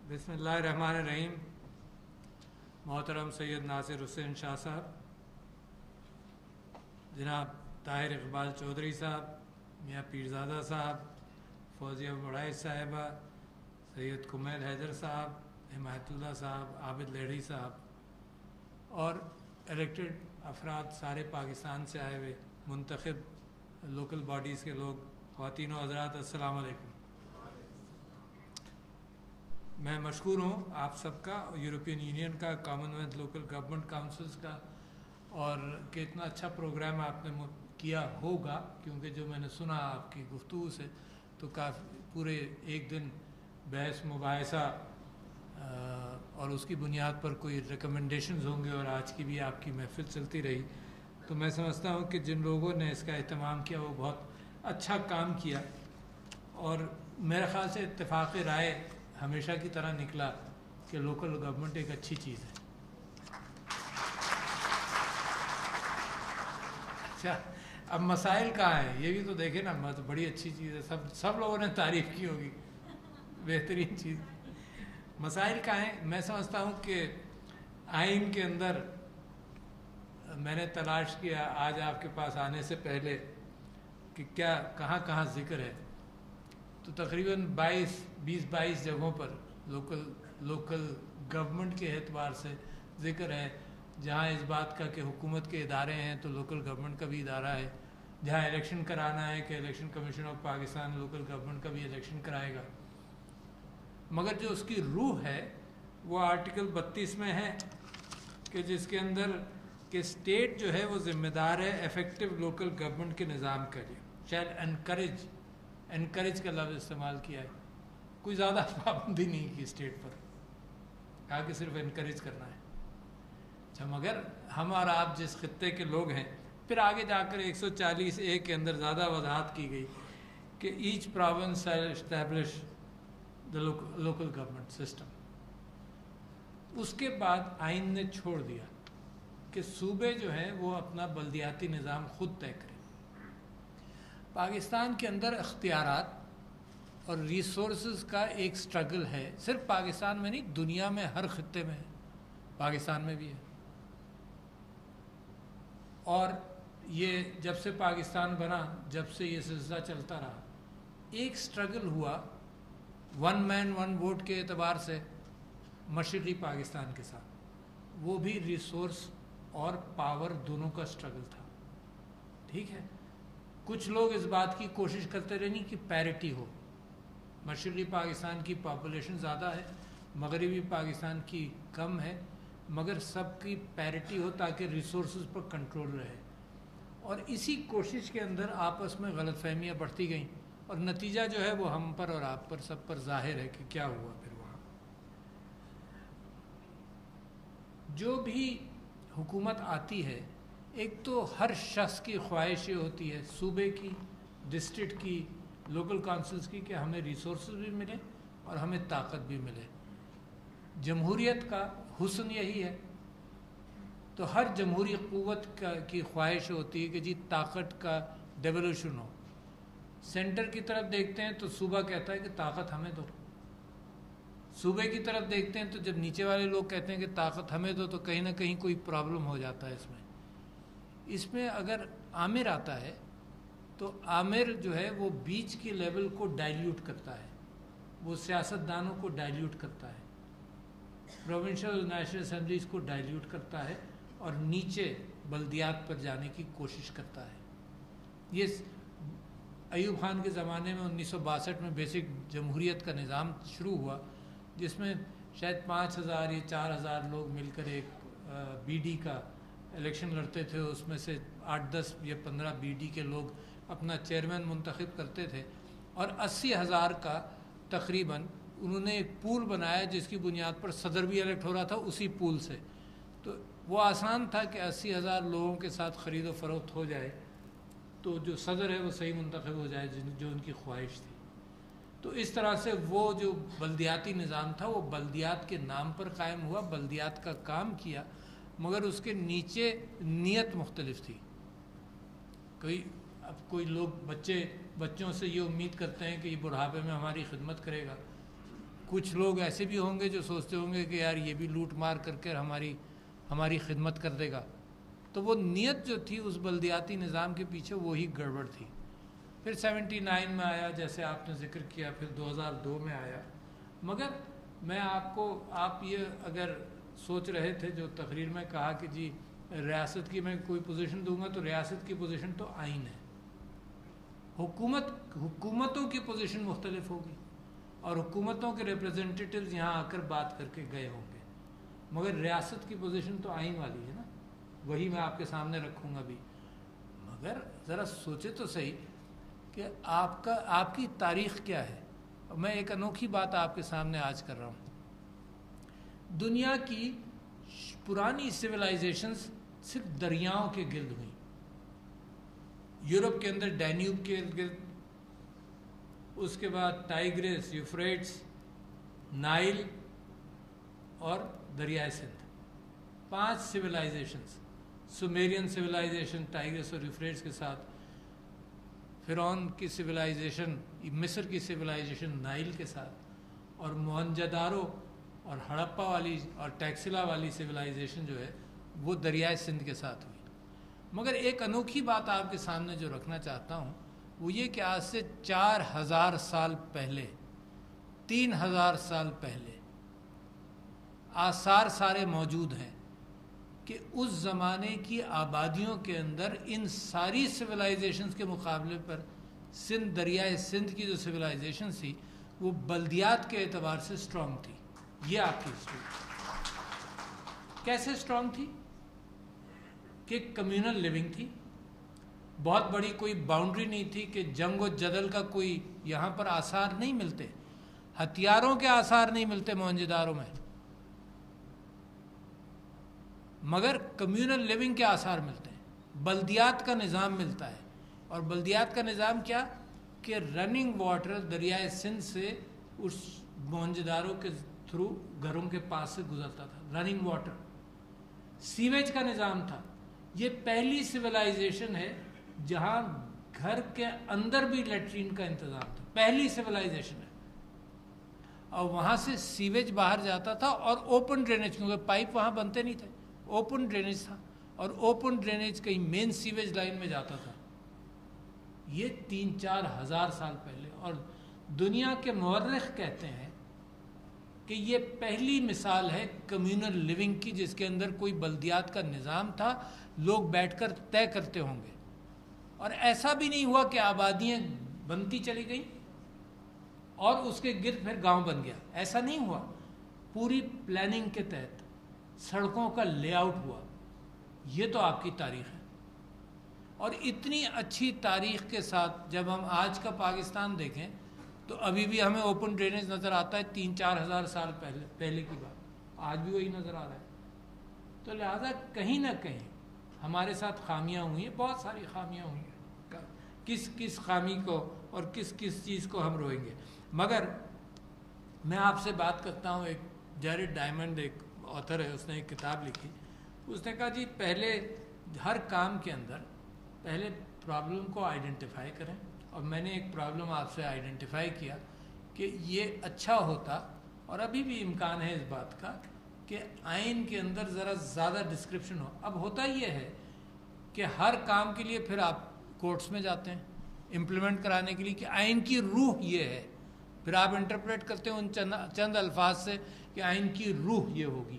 بسم اللہ الرحمن الرحیم. محترم سید ناصر حسین شاہ صاحب، جناب طاہر اقبال چودھری صاحب، میاں پیرزادہ صاحب، فوزیہ بڑھائی صاحبہ، سید کمیل حیدر صاحب، حمایت اللہ صاحب، عابد لہڑی صاحب اور الیکٹڈ افراد، سارے پاکستان سے آئے ہوئے منتخب لوکل باڈیز کے لوگ، خواتین و حضرات، السلام علیکم. میں مشکور ہوں آپ سب کا، یورپین یونین کا، Commonwealth local government councils کا، اور کہ اتنا اچھا پروگرام آپ نے کیا ہوگا، کیونکہ جو میں نے سنا آپ کی گفتگو سے تو کافی پورے ایک دن بحث مباحثہ اور اس کی بنیاد پر کوئی ریکمنڈیشنز ہوں گے، اور آج کی بھی آپ کی محفل چلتی رہی، تو میں سمجھتا ہوں کہ جن لوگوں نے اس کا اہتمام کیا وہ بہت اچھا کام کیا، اور میرے خیال سے اتفاق رائے ہمیشہ کی طرح نکلا کہ لوکل گورنمنٹ ایک اچھی چیز ہے. اچھا، اب مسائل کہاں ہیں یہ بھی تو دیکھیں نا. بڑی اچھی چیز ہے، سب لوگوں نے تعریف کی ہوگی، بہترین چیز. مسائل کہاں ہیں؟ میں سمجھتا ہوں کہ آئین کے اندر میں نے تلاش کیا آج آپ کے پاس آنے سے پہلے کہ کیا کہاں کہاں ذکر ہے، تو تقریباً 22 جگہوں پر لوکل گورنمنٹ کے اعتبار سے ذکر ہے. جہاں اس بات کا کہ حکومت کے ادارے ہیں تو لوکل گورنمنٹ کا بھی ادارہ ہے. جہاں الیکشن کرانا ہے کہ election commission of Pakistan local government کا بھی الیکشن کرائے گا. مگر جو اس کی روح ہے وہ آرٹیکل 32 میں ہے کہ جس کے اندر کہ اسٹیٹ جو ہے وہ ذمہ دار ہے ایفیکٹو لوکل گورنمنٹ کے نظام کے لیے. شیل انکریج کا لفظ استعمال کیا ہے، کوئی زیادہ پابندی نہیں کی اسٹیٹ پر، کہا کہ صرف انکریج کرنا ہے. اچھا، مگر ہم اور آپ جس خطے کے لوگ ہیں، پھر آگے جا کر 140(a) کے اندر زیادہ وضاحت کی گئی کہ each province shall establish the local government system. اس کے بعد آئین نے چھوڑ دیا کہ صوبے جو ہیں وہ اپنا بلدیاتی نظام خود طے کریں. پاکستان کے اندر اختیارات اور ریسورسز کا ایک سٹرگل ہے، صرف پاکستان میں نہیں، دنیا میں ہر خطے میں ہے، پاکستان میں بھی ہے. اور یہ جب سے پاکستان بنا، جب سے یہ سلسلہ چلتا رہا، ایک سٹرگل ہوا ون مین ون ووٹ کے اعتبار سے مشرقی پاکستان کے ساتھ. وہ بھی ریسورس اور پاور دونوں کا سٹرگل تھا. ٹھیک ہے، کچھ لوگ اس بات کی کوشش کرتے رہے کہ پیرٹی ہو. مشرقی پاکستان کی پاپولیشن زیادہ ہے، مغربی پاکستان کی کم ہے، مگر سب کی پیرٹی ہو تاکہ ریسورسز پر کنٹرول رہے. اور اسی کوشش کے اندر آپس میں غلط فہمیاں بڑھتی گئیں، اور نتیجہ جو ہے وہ ہم پر اور آپ پر سب پر ظاہر ہے کہ کیا ہوا. پھر وہاں جو بھی حکومت آتی ہے، ایک تو ہر شخص کی خواہش یہ ہوتی ہے، صوبے کی، ڈسٹرکٹ کی، لوکل کونسلز کی، کہ ہمیں ریسورسز بھی ملے اور ہمیں طاقت بھی ملے. جمہوریت کا حسن یہی ہے. تو ہر جمہوری قوت کی خواہش ہوتی ہے کہ جی طاقت کا ڈیولوشن ہو. سینٹر کی طرف دیکھتے ہیں تو صوبہ کہتا ہے کہ طاقت ہمیں دو. صوبے کی طرف دیکھتے ہیں تو جب نیچے والے لوگ کہتے ہیں کہ طاقت ہمیں دو، تو کہیں نہ کہیں کوئی پرابلم ہو جاتا ہے. اس میں اگر آمر آتا ہے تو آمر جو ہے وہ بیچ کی لیول کو ڈائلیوٹ کرتا ہے، وہ سیاستدانوں کو ڈائلیوٹ کرتا ہے، پروونشل نیشنل اسمبلیز کو ڈائلیوٹ کرتا ہے، اور نیچے بلدیات پر جانے کی کوشش کرتا ہے. یہ ایوب خان کے زمانے میں 1962 میں بیسک جمہوریت کا نظام شروع ہوا، جس میں شاید 5000 یا 4000 لوگ مل کر ایک بی ڈی کا الیکشن لڑتے تھے. اس میں سے 8-10 یا 15 بی ڈی کے لوگ اپنا چیئرمین منتخب کرتے تھے، اور 80,000 کا تقریباً انہوں نے ایک پول بنایا جس کی بنیاد پر صدر بھی الیکٹ ہو رہا تھا اسی پول سے. تو وہ آسان تھا کہ 80,000 لوگوں کے ساتھ خرید و فروخت ہو جائے تو جو صدر ہے وہ صحیح منتخب ہو جائے جو ان کی خواہش تھی. تو اس طرح سے وہ جو بلدیاتی نظام تھا وہ بلدیات کے نام پر قائم ہوا، بلدیات کا کام کیا، مگر اس کے نیچے نیت مختلف تھی. کوئی لوگ بچوں سے یہ امید کرتے ہیں کہ یہ بڑھاپے میں ہماری خدمت کرے گا، کچھ لوگ ایسے بھی ہوں گے جو سوچتے ہوں گے کہ یار یہ بھی لوٹ مار کر کے ہماری خدمت کر دے گا. تو وہ نیت جو تھی اس بلدیاتی نظام کے پیچھے وہی گڑبڑ تھی. پھر 79 میں آیا جیسے آپ نے ذکر کیا, پھر 2002 میں آیا. مگر میں آپ یہ اگر سوچ رہے تھے جو تقریر میں کہا کہ جی ریاست کی میں کوئی پوزیشن دوں گا, تو ریاست کی پوزیشن تو آئین ہے. حکومتوں کی پوزیشن مختلف ہوگی اور حکومتوں کے ریپرزنٹیٹیوز یہاں آ کر بات کر کے گئے ہوں گے, مگر ریاست کی پوزیشن تو آئین والی ہے نا, وہی میں آپ کے سامنے رکھوں گا بھی. مگر ذرا سوچے تو صحیح کہ آپ کی تاریخ کیا ہے. میں ایک انوکھی بات آپ کے سامنے آج کر رہا ہوں. دنیا کی پرانی سویلائزیشنز صرف دریاؤں کے گرد ہوئیں. یورپ کے اندر ڈینیوب کے گرد, اس کے بعد ٹائیگرس, یوفریٹس, نائل اور دریائے Sindh. 5 civilisations. Sumerian civilisation Tigris اور یوفریٹس کے ساتھ, فرعون کی سویلائزیشن, مصر کی سویلائزیشن نائل کے ساتھ, اور موہنجدارو اور ہڑپا والی اور ٹیکسلا والی سویلائزیشن جو ہے وہ دریائے سندھ کے ساتھ ہوئی. مگر ایک انوکھی بات آپ کے سامنے جو رکھنا چاہتا ہوں وہ یہ کہ آج سے 4000 سال پہلے, 3000 سال پہلے آثار سارے موجود ہیں کہ اس زمانے کی آبادیوں کے اندر ان ساری سویلائزیشنز کے مقابلے پر دریائے سندھ کی جو سویلائزیشن تھی وہ بلدیات کے اعتبار سے سٹرونگ تھی. یہ آپ کی ہسٹری. کیسے سٹرونگ تھی؟ کہ کمیونل لیونگ تھی. بہت بڑی کوئی باؤنڈری نہیں تھی کہ جنگ و جدل کا کوئی یہاں پر آثار نہیں ملتے, ہتھیاروں کے آثار نہیں ملتے موہنجدارو میں, مگر کمیونل لیونگ کے آثار ملتے ہیں. بلدیات کا نظام ملتا ہے. اور بلدیات کا نظام کیا کہ رننگ واٹر دریائے سندھ سے اس موہنجدارو کے تھرو گھروں کے پاس سے گزرتا تھا. رننگ واٹر, سیویج کا نظام تھا. یہ پہلی سویلائزیشن ہے جہاں گھر کے اندر بھی لیٹرین کا انتظام تھا. پہلی سویلائزیشن ہے. اور وہاں سے سیویج باہر جاتا تھا اور اوپن ڈرینیج, کیونکہ پائپ وہاں بنتے نہیں تھے, اوپن ڈرینیج تھا, اور اوپن ڈرینیج کہیں مین سیویج لائن میں جاتا تھا. یہ 3-4 ہزار سال پہلے. اور دنیا کے مورخ کہتے ہیں کہ یہ پہلی مثال ہے کمیونل لیونگ کی جس کے اندر کوئی بلدیات کا نظام تھا, لوگ بیٹھ کر طے کرتے ہوں گے. اور ایسا بھی نہیں ہوا کہ آبادیاں بنتی چلی گئیں اور اس کے گرد پھر گاؤں بن گیا. ایسا نہیں ہوا. پوری پلاننگ کے تحت سڑکوں کا لے آؤٹ ہوا. یہ تو آپ کی تاریخ ہے. اور اتنی اچھی تاریخ کے ساتھ جب ہم آج کا پاکستان دیکھیں تو ابھی بھی ہمیں اوپن ڈرینیج نظر آتا ہے 3-4 ہزار سال پہلے کی بات. آج بھی وہی نظر آ رہا ہے. تو لہذا کہیں نہ کہیں ہمارے ساتھ خامیاں ہوئی ہیں, بہت ساری خامیاں ہوئی ہیں. کس خامی کو اور کس چیز کو ہم روئیں گے. مگر میں آپ سے بات کرتا ہوں, ایک جیرڈ ڈائمنڈ ایک آتھر ہے, اس نے ایک کتاب لکھی. اس نے کہا جی پہلے ہر کام کے اندر پہلے پرابلم کو آئیڈینٹیفائی کریں. اور میں نے ایک پرابلم آپ سے آئیڈینٹیفائی کیا کہ یہ اچھا ہوتا, اور ابھی بھی امکان ہے اس بات کا, کہ آئین کے اندر ذرا زیادہ ڈسکرپشن ہو. اب ہوتا یہ ہے کہ ہر کام کے لیے پھر آپ کورٹس میں جاتے ہیں امپلیمنٹ کرانے کے لیے کہ آئین کی روح یہ ہے. پھر آپ انٹرپریٹ کرتے ہیں ان چند الفاظ سے کہ آئین کی روح یہ ہوگی.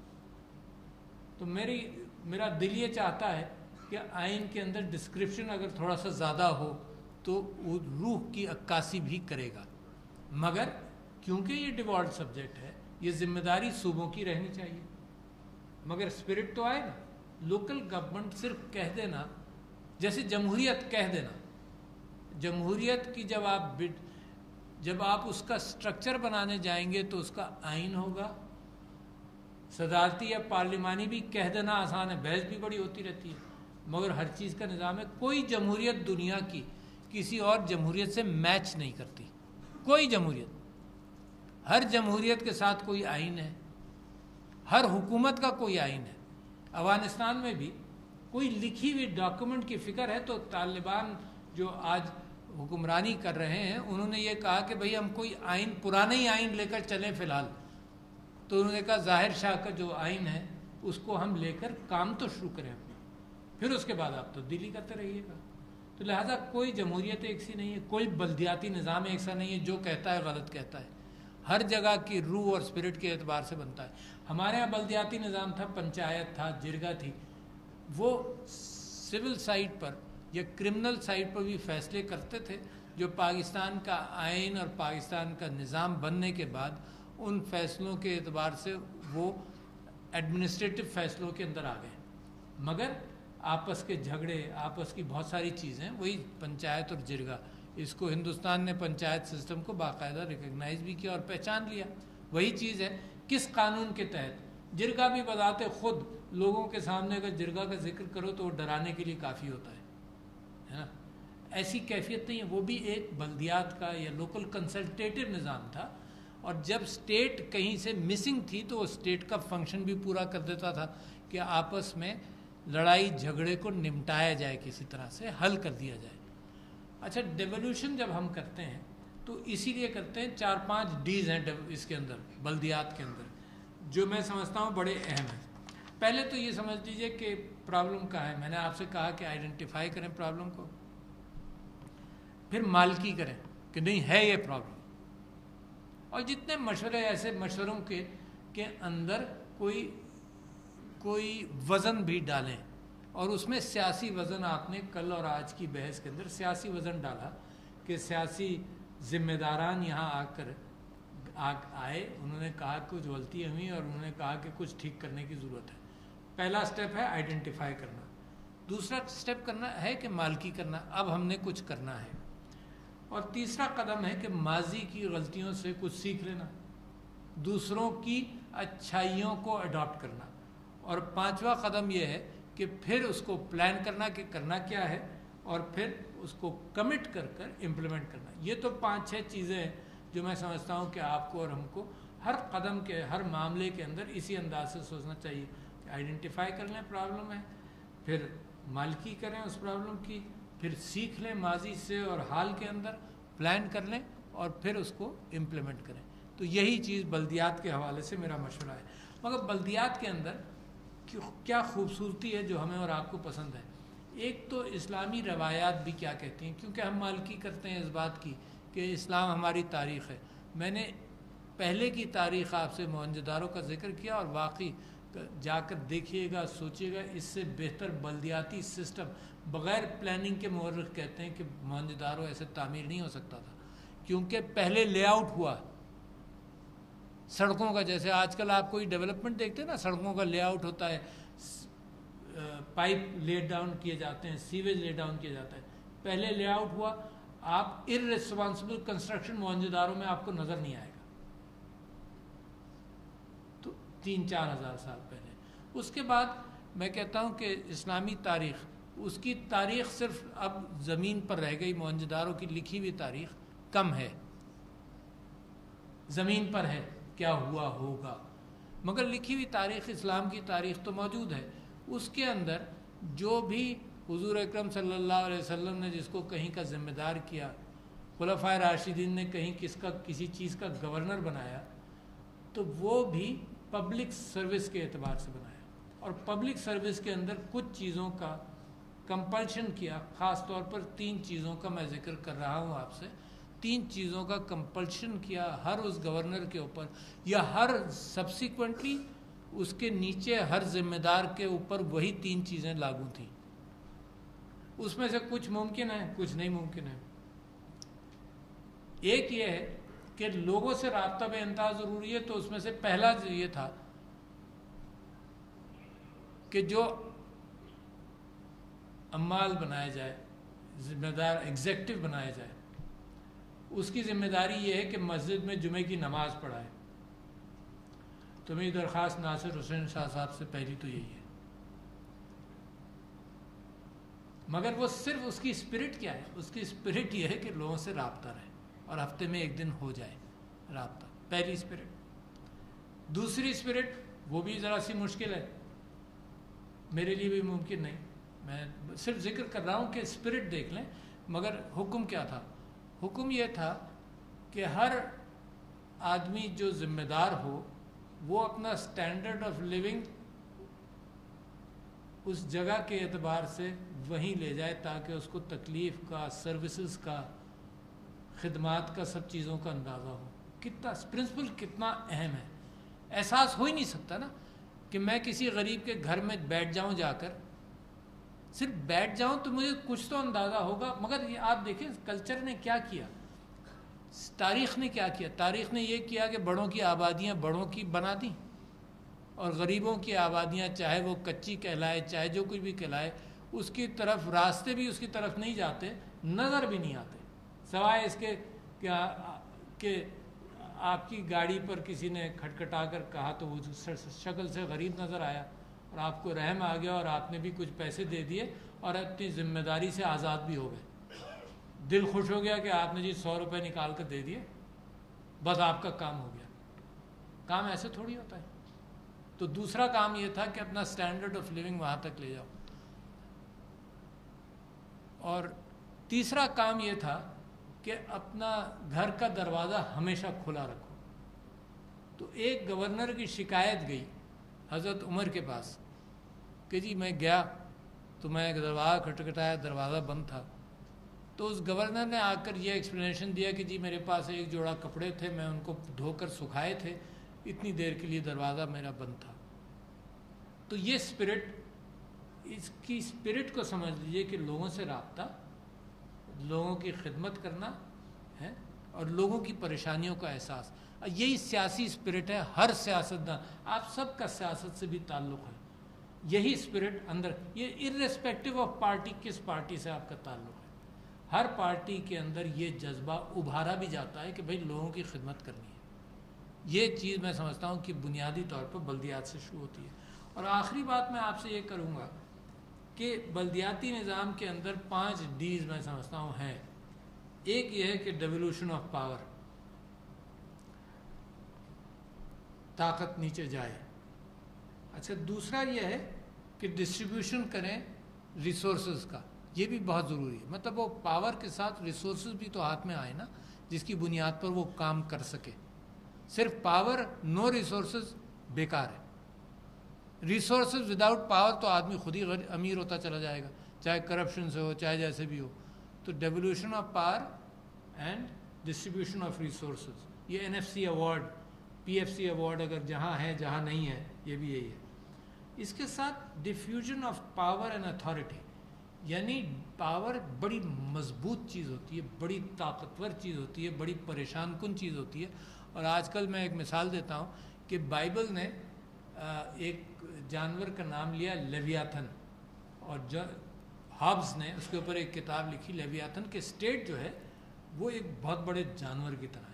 تو میرا دل یہ چاہتا ہے کہ آئین کے اندر ڈسکرپشن اگر تھوڑا سا زیادہ ہو تو وہ روح کی عکاسی بھی کرے گا. مگر کیونکہ یہ ڈیوالوڈ سبجیکٹ ہے, یہ ذمہ داری صوبوں کی رہنی چاہیے. مگر اسپرٹ تو آئے نا. لوکل گورنمنٹ صرف کہہ دینا, جیسے جمہوریت کہہ دینا. جمہوریت کی جب آپ اس کا سٹرکچر بنانے جائیں گے تو اس کا آئین ہوگا. صدارتی یا پارلیمانی بھی کہہ دینا آسان ہے, بحث بھی بڑی ہوتی رہتی ہے, مگر ہر چیز کا نظام ہے. کوئی جمہوریت دنیا کی کسی اور جمہوریت سے میچ نہیں کرتی. کوئی جمہوریت, ہر جمہوریت کے ساتھ کوئی آئین ہے, ہر حکومت کا کوئی آئین ہے. افغانستان میں بھی کوئی لکھی ہوئی ڈاکومنٹ کی فکر ہے تو طالبان جو آج حکمرانی کر رہے ہیں انہوں نے یہ کہا کہ بھئی ہم کوئی آئین پرانا ہی آئین لے کر چلیں فی الحال. تو انہوں نے کہا ظاہر شاہ کا جو آئین ہے اس کو ہم لے کر کام تو شروع کریں اپنا, پھر اس کے بعد آپ تبدیلی کرتے رہیے گا. تو لہٰذا کوئی جمہوریت ایک سی نہیں ہے, کوئی بلدیاتی نظام ایک سا نہیں ہے, جو کہتا ہے غلط کہتا ہے. ہر جگہ کی روح اور اسپرٹ کے اعتبار سے بنتا ہے. ہمارے یہاں بلدیاتی نظام تھا, پنچایت تھا, جرگہ تھی, وہ سول سائٹ پر یا کرمنل سائٹ پر بھی فیصلے کرتے تھے جو پاکستان کا آئین اور پاکستان کا نظام بننے کے بعد ان فیصلوں کے اعتبار سے وہ ایڈمنسٹریٹو فیصلوں کے اندر آ گئے. مگر آپس کے جھگڑے, آپس کی بہت ساری چیزیں, وہی پنچایت اور جرگہ, اس کو ہندوستان نے پنچایت سسٹم کو باقاعدہ ریکگنائز بھی کیا اور پہچان لیا. وہی چیز ہے کس قانون کے تحت. جرگہ بھی بذات خود لوگوں کے سامنے اگر جرگہ کا ذکر کرو تو وہ ڈرانے کے لیے کافی ہوتا ہے نا. ایسی کیفیت نہیں ہے. وہ بھی ایک بلدیات کا یا لوکل کنسلٹیٹو نظام تھا, اور جب اسٹیٹ کہیں سے مسنگ تھی تو وہ اسٹیٹ کا فنکشن بھی پورا کر دیتا تھا کہ آپس میں لڑائی جھگڑے کو نمٹایا جائے, کسی طرح سے حل کر دیا جائے. اچھا, ڈیولوشن جب ہم کرتے ہیں تو اسی لیے کرتے ہیں. 4-5 ڈیز ہیں اس کے اندر, بلدیات کے اندر, جو میں سمجھتا ہوں بڑے اہم ہیں. پہلے تو یہ سمجھ لیجئے کہ پرابلم کہاں ہے. میں نے آپ سے کہا کہ آئیڈینٹیفائی کریں پرابلم کو, پھر مالکی کریں کہ نہیں ہے یہ پرابلم, اور جتنے مشورے ایسے مشوروں کے اندر کوئی وزن بھی ڈالیں, اور اس میں سیاسی وزن آپ نے کل اور آج کی بحث کے اندر سیاسی وزن ڈالا کہ سیاسی ذمہ داران یہاں آئے, انہوں نے کہا کچھ غلطیاں ہوئیں اور انہوں نے کہا کہ کچھ ٹھیک کرنے کی ضرورت ہے. پہلا سٹیپ ہے آئیڈینٹیفائی کرنا. دوسرا سٹیپ کرنا ہے کہ مالکی کرنا, اب ہم نے کچھ کرنا ہے. اور تیسرا قدم ہے کہ ماضی کی غلطیوں سے کچھ سیکھ لینا, دوسروں کی اچھائیوں کو اڈاپٹ کرنا. اور پانچواں قدم یہ ہے کہ پھر اس کو پلان کرنا کہ کرنا کیا ہے, اور پھر اس کو کمٹ کر امپلیمنٹ کرنا. یہ تو 5-6 چیزیں ہیں جو میں سمجھتا ہوں کہ آپ کو اور ہم کو ہر قدم کے, ہر معاملے کے اندر اسی انداز سے سوچنا چاہیے کہ آئیڈینٹیفائی کر لیں پرابلم ہے, پھر مالکی کریں اس پرابلم کی, پھر سیکھ لیں ماضی سے اور حال کے اندر, پلان کر لیں اور پھر اس کو امپلیمنٹ کریں. تو یہی چیز بلدیات کے حوالے سے میرا مشورہ ہے. مگر بلدیات کے اندر کیا خوبصورتی ہے جو ہمیں اور آپ کو پسند ہے. ایک تو اسلامی روایات بھی کیا کہتی ہیں, کیونکہ ہم مالکی کرتے ہیں اس بات کی کہ اسلام ہماری تاریخ ہے. میں نے پہلے کی تاریخ آپ سے موہنجو کا ذکر کیا, اور واقعی جا کر دیکھیے گا, سوچیے گا, اس سے بہتر بلدیاتی سسٹم بغیر پلاننگ کے مورخ کہتے ہیں کہ موہنجو ایسے تعمیر نہیں ہو سکتا تھا, کیونکہ پہلے لے آؤٹ ہوا سڑکوں کا. جیسے آج کل آپ کوئی ڈیولپمنٹ دیکھتے ہیں نا, سڑکوں کا لے آؤٹ ہوتا ہے, پائپ لے ڈاؤن کیے جاتے ہیں, سیویج لے ڈاؤن کیا جاتا ہے. پہلے لے آؤٹ ہوا. آپ ارریسپانسبل کنسٹرکشن موہنجو میں آپ کو نظر نہیں آئے گا, تو 3-4 ہزار سال پہلے. اس کے بعد میں کہتا ہوں کہ اسلامی تاریخ, اس کی تاریخ صرف اب زمین پر رہ گئی. موہنجو کی لکھی ہوئی تاریخ کم ہے, زمین پر ہے کیا ہوا ہوگا, مگر لکھی ہوئی تاریخ اسلام کی تاریخ تو موجود ہے. اس کے اندر جو بھی حضور اکرم صلی اللہ علیہ وسلم نے جس کو کہیں کا ذمہ دار کیا, خلفائے راشدین نے کہیں کسی چیز کا گورنر بنایا, تو وہ بھی پبلک سروس کے اعتبار سے بنایا. اور پبلک سروس کے اندر کچھ چیزوں کا کمپلشن کیا, خاص طور پر 3 چیزوں کا میں ذکر کر رہا ہوں آپ سے. 3 چیزوں کا کمپلشن کیا ہر اس گورنر کے اوپر, یا ہر سبسیکوینٹلی اس کے نیچے ہر ذمہ دار کے اوپر وہی 3 چیزیں لاگو تھیں. اس میں سے کچھ ممکن ہے, کچھ نہیں ممکن ہے. ایک یہ ہے کہ لوگوں سے رابطہ بے انتہا ضروری ہے, تو اس میں سے پہلا یہ تھا کہ جو عمال بنایا جائے, ذمہ دار ایگزیکٹو بنایا جائے, اس کی ذمہ داری یہ ہے کہ مسجد میں جمعے کی نماز پڑھائے. تو میری درخواست ناصر حسین شاہ صاحب سے پہلی تو یہی ہے. مگر وہ صرف اس کی اسپرٹ کیا ہے, اس کی اسپرٹ یہ ہے کہ لوگوں سے رابطہ رہے اور ہفتے میں 1 دن ہو جائے رابطہ. پہلی اسپرٹ. دوسری اسپرٹ وہ بھی ذرا سی مشکل ہے, میرے لیے بھی ممکن نہیں, میں صرف ذکر کر رہا ہوں کہ اسپرٹ دیکھ لیں. مگر حکم کیا تھا؟ حکم یہ تھا کہ ہر آدمی جو ذمہ دار ہو وہ اپنا سٹینڈرڈ آف لیونگ اس جگہ کے اعتبار سے وہیں لے جائے تاکہ اس کو تکلیف کا، سروسز کا، خدمات کا، سب چیزوں کا اندازہ ہو. کتنا پرنسپل کتنا اہم ہے. احساس ہو ہی نہیں سکتا نا کہ میں کسی غریب کے گھر میں بیٹھ جاؤں، جا کر صرف بیٹھ جاؤں تو مجھے کچھ تو اندازہ ہوگا. مگر یہ آپ دیکھیں کلچر نے کیا کیا، تاریخ نے کیا کیا. تاریخ نے یہ کیا کہ بڑوں کی آبادیاں بڑوں کی بنا دیں اور غریبوں کی آبادیاں چاہے وہ کچی کہلائے چاہے جو کچھ بھی کہلائے اس کی طرف راستے بھی اس کی طرف نہیں جاتے، نظر بھی نہیں آتے، سوائے اس کے کہ آپ کی گاڑی پر کسی نے کھٹکھٹا کر کہا تو وہ شکل سے غریب نظر آیا اور آپ کو رحم آ گیا اور آپ نے بھی کچھ پیسے دے دیے اور اپنی ذمہ داری سے آزاد بھی ہو گئے. دل خوش ہو گیا کہ آپ نے جی 100 روپے نکال کر دے دیے، بس آپ کا کام ہو گیا. کام ایسے تھوڑی ہوتا ہے. تو دوسرا کام یہ تھا کہ اپنا سٹینڈرڈ آف لیونگ وہاں تک لے جاؤ. اور تیسرا کام یہ تھا کہ اپنا گھر کا دروازہ ہمیشہ کھلا رکھو. تو ایک گورنر کی شکایت گئی حضرت عمر کے پاس کہ جی میں گیا تو میں دروازہ کھٹکھٹایا، دروازہ بند تھا. تو اس گورنر نے آ کر یہ ایکسپلینیشن دیا کہ جی میرے پاس ایک جوڑا کپڑے تھے، میں ان کو دھو کر سکھائے تھے، اتنی دیر کے لیے دروازہ میرا بند تھا. تو یہ اسپرٹ، اس کی اسپرٹ کو سمجھ لیجئے کہ لوگوں سے رابطہ، لوگوں کی خدمت کرنا ہے اور لوگوں کی پریشانیوں کا احساس. یہی سیاسی اسپرٹ ہے. ہر سیاستدان، آپ سب کا سیاست سے بھی تعلق ہے، یہی اسپرٹ اندر، یہ ارریسپیکٹو آف پارٹی، کس پارٹی سے آپ کا تعلق ہے، ہر پارٹی کے اندر یہ جذبہ ابھارا بھی جاتا ہے کہ بھئی لوگوں کی خدمت کرنی ہے. یہ چیز میں سمجھتا ہوں کہ بنیادی طور پر بلدیات سے شروع ہوتی ہے. اور آخری بات میں آپ سے یہ کروں گا کہ بلدیاتی نظام کے اندر 5 ڈیز میں سمجھتا ہوں ہیں. ایک یہ ہے کہ ڈیولوشن آف پاور، طاقت نیچے جائے. اچھا، دوسرا یہ ہے کہ ڈسٹریبیوشن کریں ریسورسز کا، یہ بھی بہت ضروری ہے. مطلب وہ پاور کے ساتھ ریسورسز بھی تو ہاتھ میں آئے نا، جس کی بنیاد پر وہ کام کر سکے. صرف پاور، نو ریسورسز بیکار ہے. ریسورسز وداؤٹ پاور تو آدمی خود ہی امیر ہوتا چلا جائے گا، چاہے کرپشن سے ہو چاہے جیسے بھی ہو. تو devolution of power and distribution of resources, یہ NFC ایوارڈ، PFC ایوارڈ اگر جہاں ہے جہاں نہیں ہے یہ بھی یہی ہے. اس کے ساتھ diffusion of power and authority, یعنی پاور بڑی مضبوط چیز ہوتی ہے، بڑی طاقتور چیز ہوتی ہے، بڑی پریشان کن چیز ہوتی ہے. اور آج کل میں ایک مثال دیتا ہوں کہ بائبل نے ایک جانور کا نام لیا لیویاتھن، اور ہابس نے اس کے اوپر ایک کتاب لکھی لیویاتھن کے اسٹیٹ جو ہے وہ ایک بہت بڑے جانور کی طرح ہے.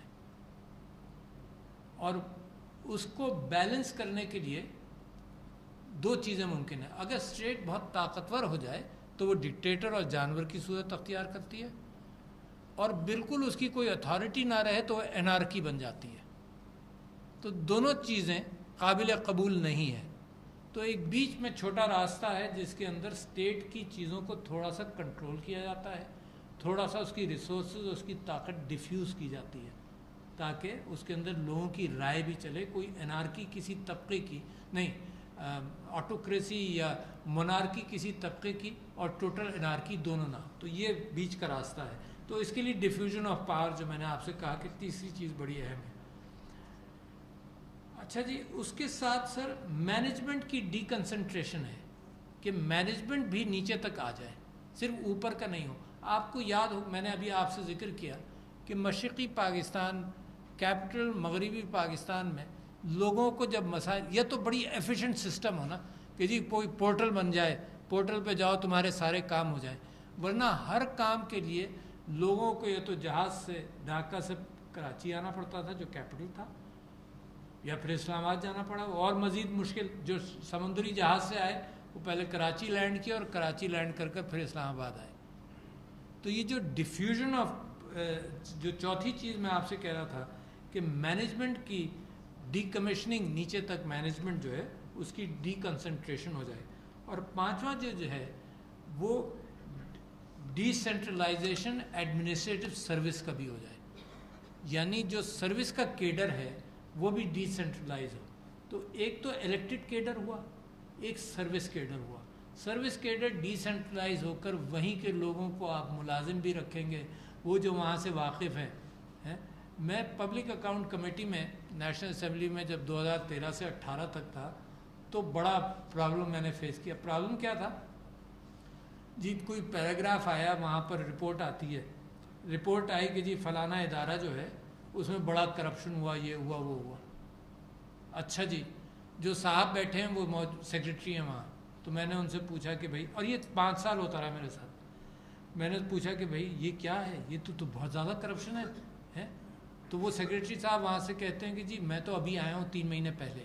اور اس کو بیلنس کرنے کے لیے 2 چیزیں ممکن ہیں. اگر اسٹیٹ بہت طاقتور ہو جائے تو وہ ڈکٹیٹر اور جانور کی صورت اختیار کرتی ہے، اور بالکل اس کی کوئی اتھارٹی نہ رہے تو وہ انارکی بن جاتی ہے. تو دونوں چیزیں قابل قبول نہیں ہے. تو ایک بیچ میں چھوٹا راستہ ہے جس کے اندر اسٹیٹ کی چیزوں کو تھوڑا سا کنٹرول کیا جاتا ہے، تھوڑا سا اس کی ریسورسز، اس کی طاقت ڈیفیوز کی جاتی ہے تاکہ اس کے اندر لوگوں کی رائے بھی چلے. کوئی انارکی کسی طبقے کی نہیں، آٹوکریسی یا مونارکی کسی طبقے کی، اور ٹوٹل انارکی دونوں نہ. تو یہ بیچ کا راستہ ہے. تو اس کے لیے ڈیفیوژن آف پاور، جو میں نے آپ سے کہا کہ تیسری چیز بڑی اہم ہے. اچھا جی، اس کے ساتھ سر مینجمنٹ کی ڈی کنسنٹریشن ہے کہ مینجمنٹ بھی نیچے تک آ جائے، صرف اوپر کا نہیں ہو. آپ کو یاد ہو، میں نے ابھی آپ سے ذکر کیا کہ مشرقی پاکستان، کیپٹل مغربی پاکستان میں لوگوں کو جب مسائل، یہ تو بڑی ایفیشنٹ سسٹم ہونا کہ جی کوئی پورٹل بن جائے، پورٹل پہ جاؤ تمہارے سارے کام ہو جائیں. ورنہ ہر کام کے لیے لوگوں کو یا تو جہاز سے ڈھاکہ سے کراچی آنا پڑتا تھا جو کیپٹل تھا، یا پھر اسلام آباد جانا پڑا. اور مزید مشکل جو سمندری جہاز سے آئے وہ پہلے کراچی لینڈ کیا اور کراچی لینڈ کر کر پھر اسلام آباد آئے. تو یہ جو ڈیفیوژن آف، جو چوتھی چیز میں آپ سے کہہ رہا تھا کہ مینجمنٹ کی ڈی کمیشننگ، نیچے تک مینجمنٹ جو ہے اس کی ڈی کنسنٹریشن ہو جائے. اور 5واں جو ہے وہ ڈی سینٹرلائزیشن ایڈمنسٹریٹو سروس کا بھی ہو جائے، یعنی جو سروس کا کیڈر ہے وہ بھی ڈی سینٹرلائز ہو. تو ایک تو الیکٹڈ کیڈر ہوا، ایک سروس کیڈر ہوا. سروس کیڈر ڈی سینٹرلائز ہو کر وہیں کے لوگوں کو آپ ملازم بھی رکھیں گے، وہ جو وہاں سے واقف ہیں. میں پبلک اکاؤنٹ کمیٹی میں نیشنل اسمبلی میں جب 2013 سے 18 تک تھا تو بڑا پرابلم میں نے فیس کیا. پرابلم کیا تھا جی؟ کوئی پیراگراف آیا، وہاں پر رپورٹ آتی ہے، رپورٹ آئی کہ جی فلانا ادارہ جو ہے اس میں بڑا کرپشن ہوا، یہ ہوا وہ ہوا. اچھا جی، جو صاحب بیٹھے ہیں وہ سیکرٹری ہیں وہاں، تو میں نے ان سے پوچھا کہ بھائی، اور یہ 5 سال ہوتا رہا میرے ساتھ، میں نے پوچھا کہ بھائی یہ کیا ہے، یہ تو بہت زیادہ کرپشن ہے. تو وہ سیکرٹری صاحب وہاں سے کہتے ہیں کہ جی میں تو ابھی آیا ہوں 3 مہینے پہلے.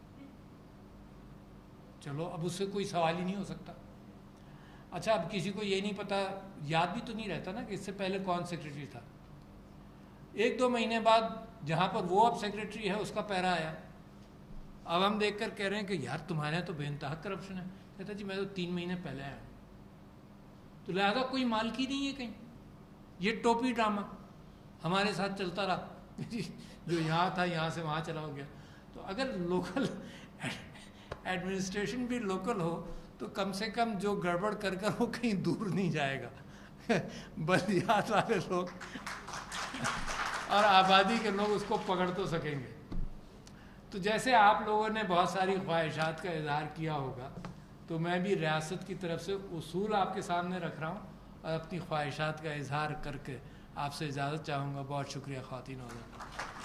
چلو اب اس سے کوئی سوال ہی نہیں ہو سکتا. اچھا اب کسی کو یہ نہیں پتا، یاد بھی تو نہیں رہتا نا کہ اس سے پہلے کون سیکرٹری تھا. 1-2 مہینے بعد جہاں پر وہ اب سیکرٹری ہے اس کا پیرا آیا. اب ہم دیکھ کر کہہ رہے ہیں کہ یار تمہارے یہاں تو بے انتہا کرپشن ہے. کہتا جی میں تو 3 مہینے پہلے آیا ہوں. تو لہٰذا کوئی مالکی نہیں ہے کہیں. یہ ٹوپی ڈرامہ ہمارے ساتھ چلتا رہا جو یہاں تھا یہاں سے وہاں چلا ہو گیا. تو اگر لوکل ایڈمنسٹریشن بھی لوکل ہو تو کم سے کم جو گڑبڑ کر وہ کہیں دور نہیں جائے گا. بلدیات والے لوگ اور آبادی کے لوگ اس کو پکڑ تو سکیں گے. تو جیسے آپ لوگوں نے بہت ساری خواہشات کا اظہار کیا ہوگا، تو میں بھی ریاست کی طرف سے اصول آپ کے سامنے رکھ رہا ہوں اور اپنی خواہشات کا اظہار کر کے آپ سے اجازت چاہوں گا. بہت شکریہ خواتین و حضرات.